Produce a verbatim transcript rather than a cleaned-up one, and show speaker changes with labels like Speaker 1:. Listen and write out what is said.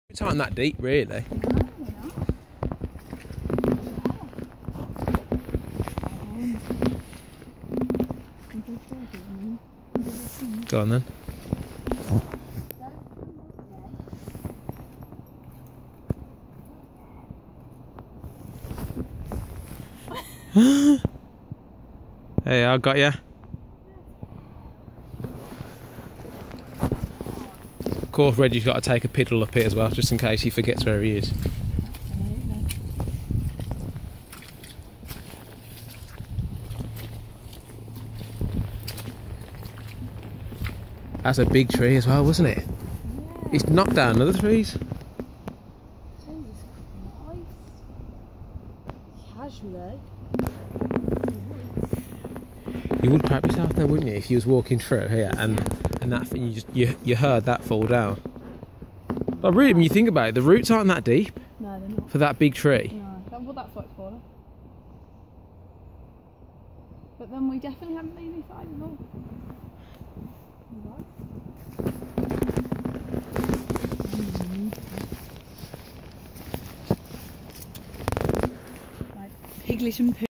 Speaker 1: It's not that deep, really. Go on then. Hey, I got you. Of course, Reggie's got to take a piddle up it as well, just in case he forgets where he is. That's a big tree as well, wasn't it? Yeah. It's knocked down other trees.
Speaker 2: Casually.
Speaker 1: You would crap yourself there, wouldn't you, if you was walking through here and and that thing you just you you heard that fall down. But really, when you think about it, the roots aren't that deep.
Speaker 2: No, they're not.
Speaker 1: For that big tree.
Speaker 2: No, that, well, that's what it's for. But then we definitely haven't been inside at all. Right. Piglish and